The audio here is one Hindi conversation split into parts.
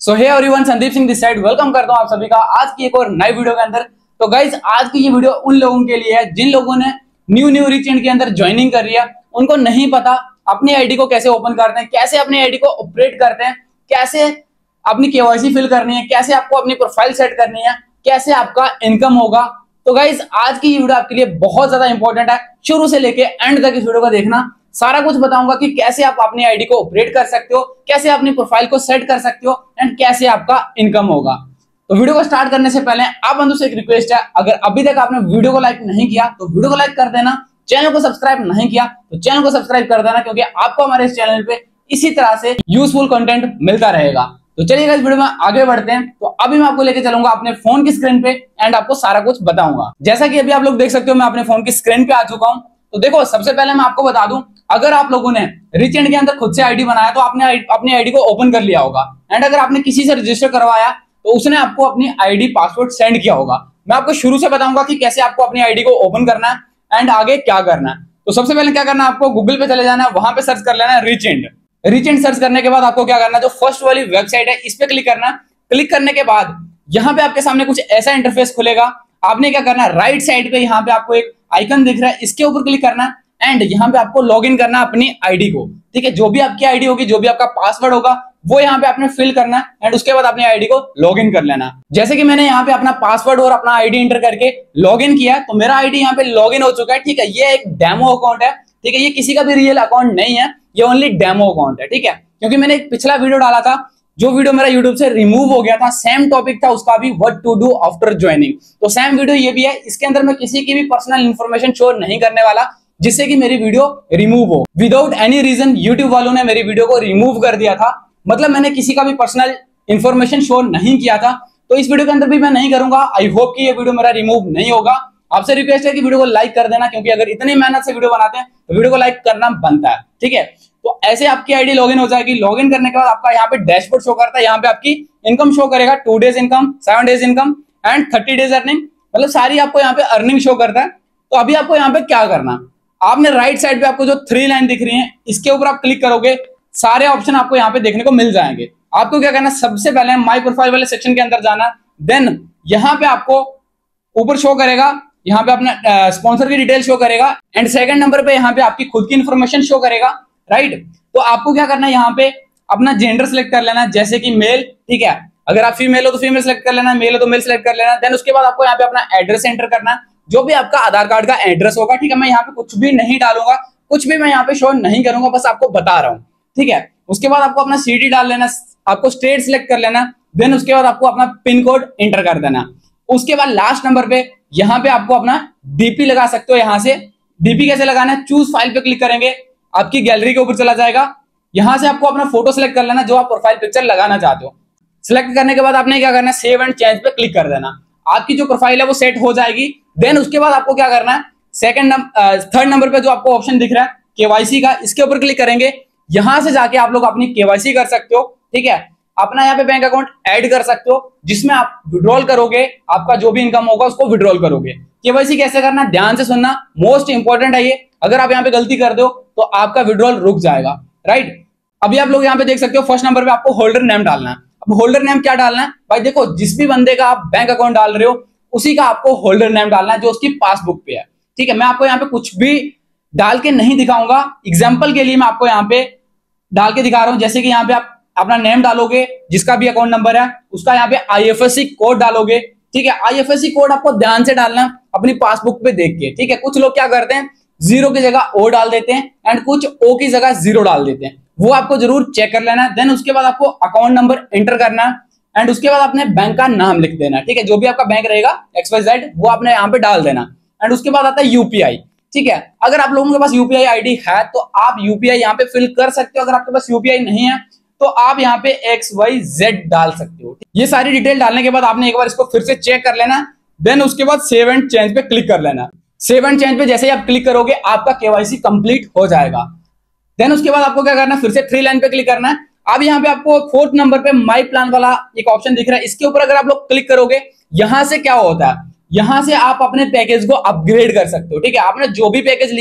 So hey everyone, Sandeep Singh this side. Welcome करता हूं आप सभी का आज की एक और नई वीडियो के अंदर। तो गाइज आज की ये वीडियो उन लोगों के लिए है जिन लोगों ने न्यू रिचेंट के अंदर ज्वाइनिंग कर रही है। उनको नहीं पता अपनी आईडी को कैसे ओपन करते हैं, कैसे अपनी आईडी को ऑपरेट करते हैं, कैसे अपनी केवाईसी फिल करनी है, कैसे आपको अपनी प्रोफाइल सेट करनी है, कैसे आपका इनकम होगा। तो गाइज आज की ये वीडियो आपके लिए बहुत ज्यादा इंपॉर्टेंट है। शुरू से लेके एंड तक इस वीडियो को देखना। सारा कुछ बताऊंगा कि कैसे आप अपनी आईडी को ऑपरेट कर सकते हो, कैसे अपनी प्रोफाइल को सेट कर सकते हो एंड कैसे आपका इनकम होगा। तो वीडियो को स्टार्ट करने से पहले आप बंधु से एक रिक्वेस्ट है, अगर अभी तक आपने वीडियो को लाइक नहीं किया तो वीडियो को लाइक कर देना। चैनल को सब्सक्राइब नहीं किया तो चैनल को सब्सक्राइब कर देना, क्योंकि आपको हमारे इस चैनल पे इसी तरह से यूजफुल कंटेंट मिलता रहेगा। तो चलिए इस वीडियो में आगे बढ़ते हैं। तो अभी मैं आपको लेके चलूंगा अपने फोन की स्क्रीन पे एंड आपको सारा कुछ बताऊंगा। जैसा कि अभी आप लोग देख सकते हो, मैं अपने फोन की स्क्रीन पे आ चुका हूं। तो देखो, सबसे पहले मैं आपको बता दूं, अगर आप लोगों ने रिचेंट के अंदर खुद से आईडी बनाया तो आपने अपनी आईडी को ओपन कर लिया होगा। एंड अगर आपने किसी से रजिस्टर करवाया तो उसने आपको अपनी आईडी पासवर्ड सेंड किया होगा। मैं आपको शुरू से बताऊंगा कि कैसे आपको अपनी आईडी को ओपन करना है एंड आगे क्या करना है। तो सबसे पहले क्या करना है, आपको गूगल पे चले जाना है, वहां पे सर्च कर लेना है रिचेंट सर्च करने के बाद आपको क्या करना है, जो फर्स्ट वाली वेबसाइट है इस पे क्लिक करना है। क्लिक करने के बाद यहाँ पे आपके सामने कुछ ऐसा इंटरफेस खुलेगा। आपने क्या करना है, राइट साइड पे यहाँ पे आपको एक आइकन दिख रहा है, इसके ऊपर क्लिक करना है एंड यहाँ पे आपको लॉग इन करना है अपनी आईडी को। ठीक है, जो भी आपकी आईडी होगी, जो भी आपका पासवर्ड होगा, वो यहाँ पे आपने फिल करना है एंड उसके बाद अपनी आईडी को लॉग इन कर लेना। जैसे कि मैंने यहाँ पे अपना पासवर्ड और अपना आईडी एंटर करके लॉग इन किया, तो मेरा आईडी यहाँ पे लॉग इन हो चुका है। ठीक है, ये एक डेमो अकाउंट है। ठीक है, ये किसी का भी रियल अकाउंट नहीं है, ये ओनली डेमो अकाउंट है। ठीक है, क्योंकि मैंने एक पिछला वीडियो डाला था, जो वीडियो मेरा YouTube से रिमूव हो गया था, सेम टॉपिक था उसका भी, what to do after joining. तो सेम वीडियो ये भी है। इसके अंदर मैं किसी की भी पर्सनल इंफॉर्मेशन शो नहीं करने वाला जिससे कि मेरी वीडियो रिमूव हो। विदाउट एनी रीजन YouTube वालों ने मेरी वीडियो को रिमूव कर दिया था, मतलब मैंने किसी का भी पर्सनल इंफॉर्मेशन शो नहीं किया था। तो इस वीडियो के अंदर भी मैं नहीं करूंगा। आई होप कि ये वीडियो मेरा रिमूव नहीं होगा। आपसे रिक्वेस्ट है कि वीडियो को लाइक कर देना, क्योंकि अगर इतनी मेहनत से वीडियो बनाते हैं तो वीडियो को लाइक करना बनता है। ठीक है, तो ऐसे आपकी आईडी लॉगिन हो जाएगी। लॉगिन करने के बाद आपका यहाँ पे डैशबोर्ड शो करता है, यहाँ पे आपकी इनकम शो करेगा, 2 days income, 7 days income and 30 days earning, मतलब सारी आपको यहाँ पे अर्निंग शो करता है। तो अभी आपको यहाँ पे क्या करना, आपने राइट साइड पे आपको जो 3 लाइन दिख रही है, इसके ऊपर आप क्लिक करोगे, सारे ऑप्शन आपको यहाँ पे देखने को मिल जाएंगे। आपको क्या करना, सबसे पहले माई प्रोफाइल वाले सेक्शन के अंदर जाना। देन यहाँ पे आपको ऊपर शो करेगा, यहाँ पे अपना स्पॉन्सर की डिटेल शो करेगा एंड सेकंड नंबर पे यहाँ पे आपकी खुद की इंफॉर्मेशन शो करेगा। राइट, तो आपको क्या करना है, यहाँ पे अपना जेंडर सेलेक्ट कर लेना, जैसे कि मेल। ठीक है, अगर आप फीमेल हो तो फीमेल सेलेक्ट कर लेना, मेल हो तो मेल सेलेक्ट कर लेना। देन उसके बाद आपको यहाँ पे अपना एड्रेस एंटर करना, जो भी आपका आधार कार्ड का एड्रेस होगा। ठीक है, मैं यहाँ पे कुछ भी नहीं डालूंगा, कुछ भी मैं यहाँ पे शो नहीं करूंगा, बस आपको बता रहा हूँ। ठीक है, उसके बाद आपको अपना सिटी डाल लेना, आपको स्टेट सिलेक्ट कर लेना। देन उसके बाद आपको अपना पिन कोड एंटर कर देना। उसके बाद लास्ट नंबर पे यहाँ पे आपको अपना डीपी लगा सकते हो। यहाँ से डीपी कैसे लगाना है, चूज फाइल पे क्लिक करेंगे, आपकी गैलरी के ऊपर चला जाएगा। यहां से आपको अपना फोटो सेलेक्ट कर लेना, जो आप प्रोफाइल पिक्चर लगाना चाहते हो। सिलेक्ट करने के बाद आपने क्या करना है, सेव एंड चेंज पे क्लिक कर देना। आपकी जो प्रोफाइल है वो सेट हो जाएगी। देन उसके बाद आपको क्या करना है, थर्ड नंबर पे जो आपको ऑप्शन दिख रहा है केवाईसी का, इसके ऊपर क्लिक करेंगे। यहां से जाके आप लोग अपनी केवाईसी कर सकते हो। ठीक है, अपना यहाँ पे बैंक अकाउंट ऐड कर सकते हो, जिसमें आप विड्रॉल करोगे, आपका जो भी इनकम होगा उसको विड्रॉल करोगे। केवाईसी कैसे करना, ध्यान से सुनना, मोस्ट इंपॉर्टेंट है ये। अगर आप यहाँ पे गलती कर दो तो आपका विड्रॉल रुक जाएगा। राइट, अभी आप लोग यहाँ पे देख सकते हो, फर्स्ट नंबर पे आपको होल्डर नेम डालना है। अब होल्डर नेम क्या डालना है भाई, देखो जिस भी बंदे का आप बैंक अकाउंट डाल रहे हो उसी का आपको होल्डर नेम डालना है, जो उसकी पासबुक पे है। ठीक है, मैं आपको यहाँ पे कुछ भी डाल के नहीं दिखाऊंगा, एग्जाम्पल के लिए मैं आपको यहाँ पे डाल के दिखा रहा हूँ। जैसे कि यहाँ पे आप अपना नेम डालोगे, जिसका भी अकाउंट नंबर है उसका यहाँ पे IFSC कोड डालोगे। ठीक है, IFSC कोड आपको ध्यान से डालना अपनी पासबुक पे देख के। ठीक है, कुछ लोग क्या करते हैं, 0 की जगह O डाल देते हैं एंड कुछ O की जगह 0 डाल देते हैं, वो आपको जरूर चेक कर लेना है। देन उसके बाद आपको अकाउंट नंबर एंटर करना है एंड उसके बाद अपने बैंक का नाम लिख देना। ठीक है, जो भी आपका बैंक रहेगा XYZ वो आपने यहाँ पे डाल देना एंड उसके बाद आता है UPI। ठीक है, अगर आप लोगों के पास UPI आईडी है तो आप UPI यहाँ पे फिल कर सकते हो। अगर आपके पास UPI नहीं है तो आप यहाँ पे XYZ डाल सकते हो। ये सारी डिटेल डालने के बाद आपने एक बार इसको फिर से चेक कर लेना। देन उसके बाद सेव एंड चेंज पे क्लिक कर लेना। सेव एंड चेंज पे जैसे ही आप क्लिक करोगे आपका केवाईसी कंप्लीट हो जाएगा। देन उसके बाद आपको क्या करना है, फिर से 3 लाइन पे क्लिक करना है। अब यहाँ पे आपको 4th नंबर पे माई प्लान वाला एक ऑप्शन दिख रहा है, इसके ऊपर अगर आप लोग क्लिक करोगे, यहां से क्या होता है, यहां से आप अपने पैकेज को अपग्रेड कर सकते हो। ठीक है, आपने जो भी पैकेज लिया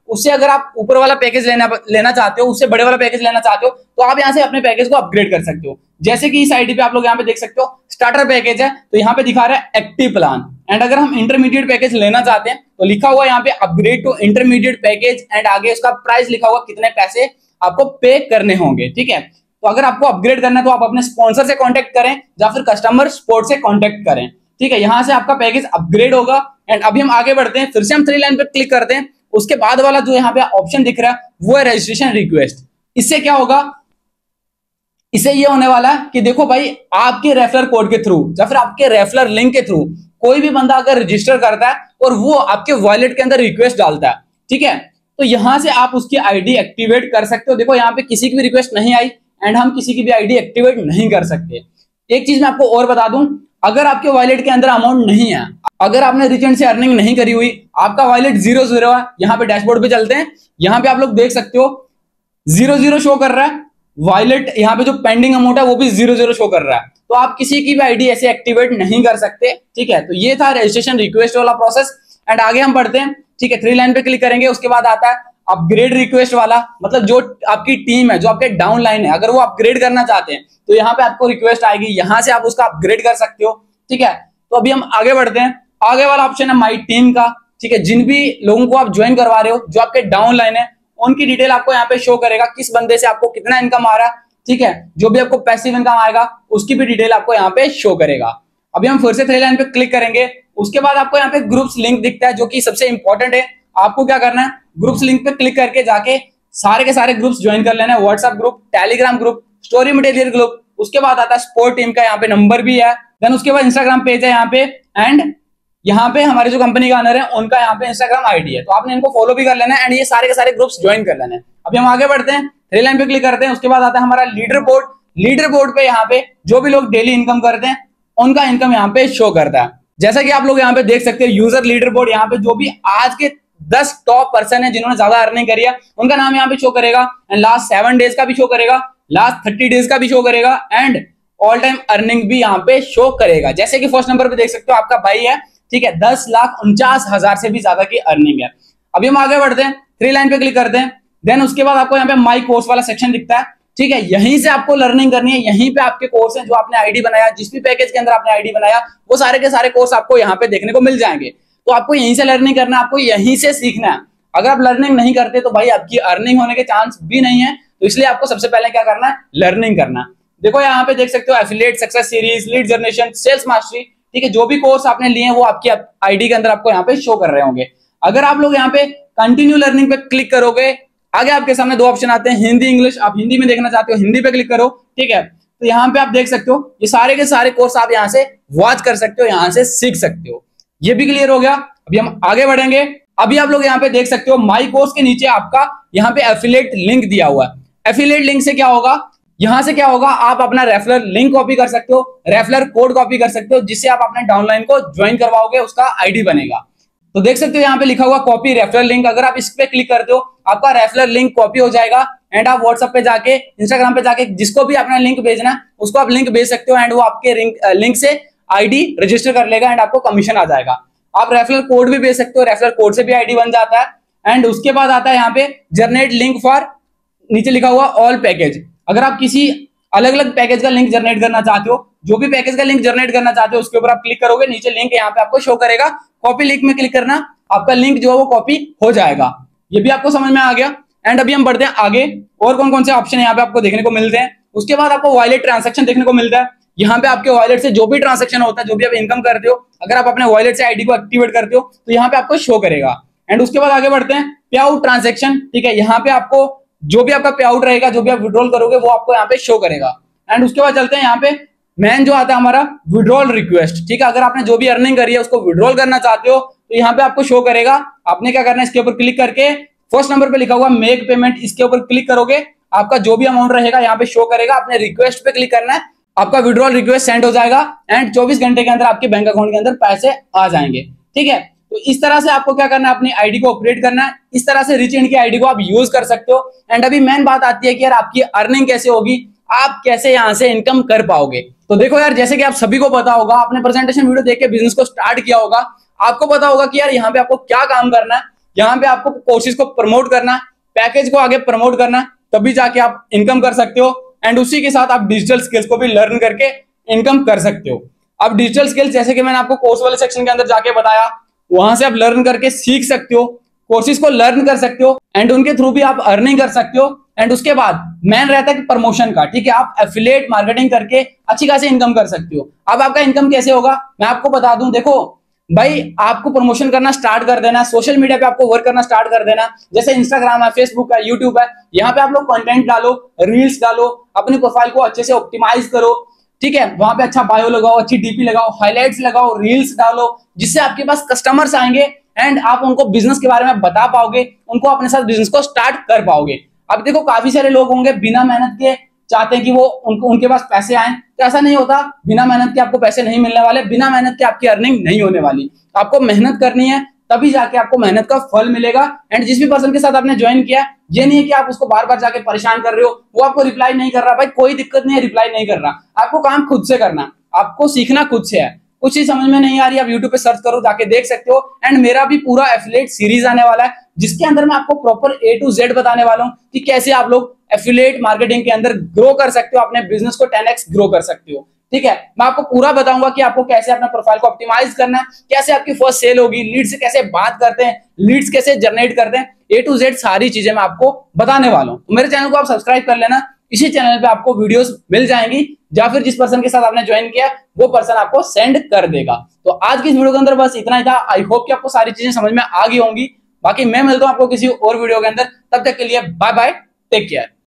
उससे अगर आप ऊपर वाला पैकेज लेना चाहते हो, उससे बड़े वाला पैकेज लेना चाहते हो, तो आप यहाँ से अपने पैकेज को अपग्रेड कर सकते हो। जैसे कि इस आईडी पे आप लोग यहाँ पे देख सकते हो स्टार्टर पैकेज है, तो यहाँ पे दिखा रहा है एक्टिव प्लान। एंड अगर हम इंटरमीडिएट पैकेज लेना चाहते हैं तो लिखा हुआ यहाँ पे upgrade to intermediate package, and आगे उसका प्राइस लिखा हुआ कितने पैसे आपको पे करने होंगे। ठीक है, तो अगर आपको अपग्रेड करना है तो आप अपने स्पॉन्सर से कांटेक्ट करें या फिर कस्टमर सपोर्ट से कांटेक्ट करें। ठीक है, यहां से आपका पैकेज अपग्रेड होगा। एंड अभी हम आगे बढ़ते हैं, फिर से हम 3 लाइन पे क्लिक करते हैं। उसके बाद वाला जो यहाँ पे ऑप्शन दिख रहा है वो है रजिस्ट्रेशन रिक्वेस्ट। इससे क्या होगा, इससे ये होने वाला है कि देखो भाई, आपके रेफरल कोड के थ्रू या फिर आपके रेफरल लिंक के थ्रू कोई भी बंदा अगर रजिस्टर करता है और वो आपके वॉलेट के अंदर रिक्वेस्ट डालता है, ठीक है, तो यहां से आप उसकी आईडी एक्टिवेट कर सकते हो। देखो यहाँ पे किसी की भी रिक्वेस्ट नहीं आई एंड हम किसी की भी आईडी एक्टिवेट नहीं कर सकते। एक चीज मैं आपको और बता दूं, अगर आपके वॉलेट के अंदर अमाउंट नहीं है, अगर आपने रिचेंट से अर्निंग नहीं करी हुई, आपका वॉलेट 0-0 है, यहाँ पे डैशबोर्ड पे चलते हैं, यहाँ पे आप लोग देख सकते हो 0-0 शो कर रहा है वॉलेट, यहाँ पे जो पेंडिंग अमाउंट है वो भी 0-0 शो कर रहा है। तो आप किसी की भी आईडी ऐसे एक्टिवेट नहीं कर सकते। ठीक है, तो ये था रजिस्ट्रेशन रिक्वेस्ट वाला प्रोसेस। एंड आगे हम बढ़ते हैं। ठीक है, 3 लाइन पे क्लिक करेंगे, उसके बाद आता है अपग्रेड रिक्वेस्ट वाला, मतलब जो आपकी टीम है, जो आपके डाउन लाइन है, अगर वो अपग्रेड करना चाहते हैं तो यहाँ पे आपको रिक्वेस्ट आएगी, यहां से आप उसका अपग्रेड कर सकते हो। ठीक है, तो अभी हम आगे बढ़ते हैं। आगे वाला ऑप्शन है माई टीम का। ठीक है, जिन भी लोगों को आप ज्वाइन करवा रहे हो, जो आपके डाउन लाइन है, उनकी डिटेल आपको यहाँ पे शो करेगा, किस बंदे से आपको कितना इनकम आ रहा है। ठीक है, जो भी आपको पैसिव इनकम आएगा उसकी भी डिटेल आपको यहाँ पे शो करेगा। अभी हम फिर से 3 लाइन पे क्लिक करेंगे, उसके बाद आपको यहाँ पे ग्रुप्स लिंक दिखता है, जो कि सबसे इंपॉर्टेंट है। आपको क्या करना है, ग्रुप्स लिंक पे क्लिक करके जाके सारे के सारे ग्रुप्स ज्वाइन कर लेना है। WhatsApp group, Telegram group, story material group, उसके बाद आता है स्पोर्ट टीम का, यहाँ पे नंबर भी है। देन उसके बाद इंस्टाग्राम पेज है यहाँ पे, एंड यहाँ पे हमारे जो कंपनी का ऑनर है उनका यहाँ पे इंस्टाग्राम आईडी है, तो आपने इनको फॉलो भी कर लेना है एंड ये सारे के सारे ग्रुप्स ज्वाइन कर लेना है। अभी हम आगे बढ़ते हैं, 3 लाइन पे क्लिक करते हैं, उसके बाद आता है हमारा लीडर बोर्ड। लीडर बोर्ड पे यहाँ पे जो भी लोग डेली इनकम करते हैं उनका इनकम यहाँ पे शो करता है। जैसा कि आप लोग यहाँ पे देख सकते हैं, यूजर लीडर बोर्ड, यहाँ पे जो भी आज के 10 टॉप पर्सन है जिन्होंने ज्यादा अर्निंग करी है उनका नाम यहाँ पे शो करेगा, एंड लास्ट 7 डेज का भी शो करेगा, लास्ट 30 डेज का भी शो करेगा, एंड ऑल टाइम अर्निंग भी यहाँ पे शो करेगा। जैसे कि फर्स्ट नंबर पे देख सकते हो आपका भाई है, ठीक है, 10,49,000 से भी ज्यादा की अर्निंग है। अभी हम आगे बढ़ते हैं, 3 लाइन पे क्लिक करते हैं। देन उसके बाद आपको यहाँ पे माई कोर्स वाला सेक्शन दिखता है। ठीक है, यहीं से आपको लर्निंग करनी है, यहीं पे आपके कोर्स हैं, जो आपने आईडी बनाया, जिस भी पैकेज के अंदर आपने आईडी बनाया, वो सारे के सारे कोर्स आपको यहाँ पे देखने को मिल जाएंगे। तो आपको यहीं से लर्निंग करना है, आपको यहीं से सीखना है। अगर आप लर्निंग नहीं करते तो भाई आपकी अर्निंग होने के चांस भी नहीं है। तो इसलिए आपको सबसे पहले क्या करना है, लर्निंग करना। देखो यहाँ पे देख सकते हो affiliate success series, lead generation, sales mastery. ठीक है, जो भी कोर्स आपने लिए हैं वो आपकी आईडी के अंदर आपको यहाँ पे शो कर रहे होंगे। अगर आप लोग यहाँ पे कंटिन्यू लर्निंग पे क्लिक करोगे, आगे आपके सामने 2 ऑप्शन आते हैं, हिंदी इंग्लिश। आप हिंदी में देखना चाहते हो, हिंदी पे क्लिक करो। ठीक है, तो यहाँ पे आप देख सकते हो ये सारे के सारे कोर्स आप यहाँ से वॉच कर सकते हो, यहाँ से सीख सकते हो। ये भी क्लियर हो गया। अभी हम आगे बढ़ेंगे। अभी आप लोग यहाँ पे देख सकते हो माई कोर्स के नीचे आपका यहाँ पे एफिलिएट लिंक दिया हुआ है। एफिलिएट लिंक से क्या होगा, यहां से क्या होगा, आप अपना रेफरल लिंक कॉपी कर सकते हो, रेफरल कोड कॉपी कर सकते हो, जिससे आप अपने डाउनलाइन को ज्वाइन करवाओगे, उसका आईडी बनेगा। तो देख सकते हो यहाँ पे लिखा हुआ कॉपी रेफरल लिंक। अगर आप इस पे क्लिक करते हो आपका रेफरल लिंक कॉपी हो जाएगा, एंड आप व्हाट्सएप पे जाके, इंस्टाग्राम पे जाके जिसको भी अपना लिंक भेजना है उसको आप लिंक भेज सकते हो, एंड वो आपके लिंक से आईडी रजिस्टर कर लेगा एंड आपको कमीशन आ जाएगा। आप रेफरल कोड भी भेज सकते हो, रेफरल कोड से भी आईडी बन जाता है। एंड उसके बाद आता है यहाँ पे जनरेट लिंक फॉर, नीचे लिखा हुआ ऑल पैकेज। अगर आप किसी अलग अलग पैकेज का लिंक जनरेट करना चाहते हो, जो भी पैकेज का लिंक जनरेट करना चाहते हो उसके ऊपर आप क्लिक करोगे, नीचे लिंक यहाँ पे आपको शो करेगा, कॉपी लिंक में क्लिक करना, आपका लिंक जो है वो कॉपी हो जाएगा। ये भी आपको समझ में आ गया। एंड अभी हम बढ़ते हैं आगे, और कौन कौन से ऑप्शन यहाँ पे आपको देखने को मिलते हैं। उसके बाद आपको वॉलेट ट्रांजेक्शन देखने को मिलता है। यहाँ पे आपके वॉलेट से जो भी ट्रांजेक्शन होता है, जो भी आप इनकम करते हो, अगर आप अपने वॉलेट से आईडी को एक्टिवेट करते हो तो यहाँ पे आपको शो करेगा। एंड उसके बाद आगे बढ़ते हैं, पे आउट ट्रांजेक्शन। ठीक है, यहाँ पे आपको जो भी आपका पे आउट रहेगा, जो भी आप विड्रॉल करोगे वो आपको यहाँ पे शो करेगा। एंड उसके बाद चलते हैं यहाँ पे मेन जो आता है हमारा विड्रॉल रिक्वेस्ट। ठीक है, अगर आपने जो भी अर्निंग करी है उसको विड्रॉल करना चाहते हो तो यहाँ पे आपको शो करेगा। आपने क्या करना है, इसके ऊपर क्लिक करके फर्स्ट नंबर पे लिखा हुआ मेक पेमेंट, इसके ऊपर क्लिक करोगे, आपका जो भी अमाउंट रहेगा यहाँ पे शो करेगा। अपने रिक्वेस्ट पे क्लिक करना है, आपका विड्रॉल रिक्वेस्ट सेंड हो जाएगा, एंड 24 घंटे के अंदर आपके बैंक अकाउंट के अंदर पैसे आ जाएंगे। ठीक है, तो इस तरह से आपको क्या करना है, अपनी आईडी को ऑपरेट करना है। इस तरह से रिच इंड की आईडी को आप यूज कर सकते हो। एंड अभी मेन बात आती है कि यार आपकी अर्निंग कैसे होगी, आप कैसे यहां से इनकम कर पाओगे। तो देखो यार, जैसे कि आप सभी को पता होगा, आपने प्रेजेंटेशन वीडियो देख के बिजनेस को स्टार्ट किया होगा, आपको पता होगा कि यार यहाँ पे आपको क्या काम करना है। यहाँ पे आपको कोर्सेज को प्रमोट करना, पैकेज को आगे प्रमोट करना, तभी जाके आप इनकम कर सकते हो। एंड उसी के साथ आप डिजिटल स्किल्स को भी लर्न करके इनकम कर सकते हो। अब डिजिटल स्किल्स जैसे कि मैंने आपको कोर्स वाले सेक्शन के अंदर जाके बताया, वहां से आप लर्न करके सीख सकते हो, कोर्सेज को लर्न कर सकते हो एंड उनके थ्रू भी आप अर्निंग कर सकते हो। एंड उसके बाद मेन रहता है कि प्रमोशन का, ठीक है, आप एफिलिएट मार्केटिंग करके अच्छी खासी इनकम कर सकते हो। अब आपका इनकम कैसे होगा मैं आपको बता दूं। देखो भाई, आपको प्रमोशन करना स्टार्ट कर देना, सोशल मीडिया पे आपको वर्क करना स्टार्ट कर देना, जैसे इंस्टाग्राम है, फेसबुक है, यूट्यूब है, यहाँ पे आप लोग कंटेंट डालो, रील्स डालो, अपनी प्रोफाइल को अच्छे से ऑप्टिमाइज करो, ठीक है, वहां पे अच्छा बायो लगाओ, अच्छी डीपी लगाओ, हाइलाइट्स लगाओ, रील्स डालो, जिससे आपके पास कस्टमर्स आएंगे एंड आप उनको बिजनेस के बारे में बता पाओगे, उनको अपने साथ बिजनेस को स्टार्ट कर पाओगे। अब देखो काफी सारे लोग होंगे बिना मेहनत के चाहते हैं कि वो उनके पास पैसे आए, तो ऐसा नहीं होता। बिना मेहनत के आपको पैसे नहीं मिलने वाले, बिना मेहनत के आपकी अर्निंग नहीं होने वाली। आपको मेहनत करनी है, तभी जाके आपको मेहनत का फल मिलेगा। एंड जिस भी पर्सन के साथ आपने ज्वाइन किया, ये नहीं है कि आप उसको बार बार जाके परेशान कर रहे हो, वो आपको रिप्लाई नहीं कर रहा, भाई कोई दिक्कत नहीं है, रिप्लाई नहीं कर रहा, आपको काम खुद से करना, आपको सीखना खुद से है। कुछ चीज समझ में नहीं आ रही, आप यूट्यूब पे सर्च करो, जाके देख सकते हो। एंड मेरा भी पूरा एफिलिएट सीरीज आने वाला है, जिसके अंदर मैं आपको प्रॉपर A to Z बताने वाला हूं कि कैसे आप लोग एफिलिएट मार्केटिंग के अंदर ग्रो कर सकते हो, अपने बिजनेस को 10x ग्रो कर सकते हो, ठीक है। मैं आपको पूरा बताऊंगा कि आपको कैसे अपना प्रोफाइल को ऑप्टिमाइज करना है, कैसे आपकी फर्स्ट सेल होगी, लीड से कैसे बात करते हैं, लीड्स कैसे जनरेट करते हैं, A to Z सारी चीजें मैं आपको बताने वाला हूं। तो मेरे चैनल को आप सब्सक्राइब कर लेना, इसी चैनल पे आपको वीडियोस मिल जाएंगी, या फिर जिस पर्सन के साथ आपने ज्वाइन किया वो पर्सन आपको सेंड कर देगा। तो आज की इस वीडियो के अंदर बस इतना ही था। आई होप कि आपको सारी चीजें समझ में आ गई होंगी। बाकी मैं मिलता हूं आपको किसी और वीडियो के अंदर, तब तक के लिए बाय बाय, टेक केयर।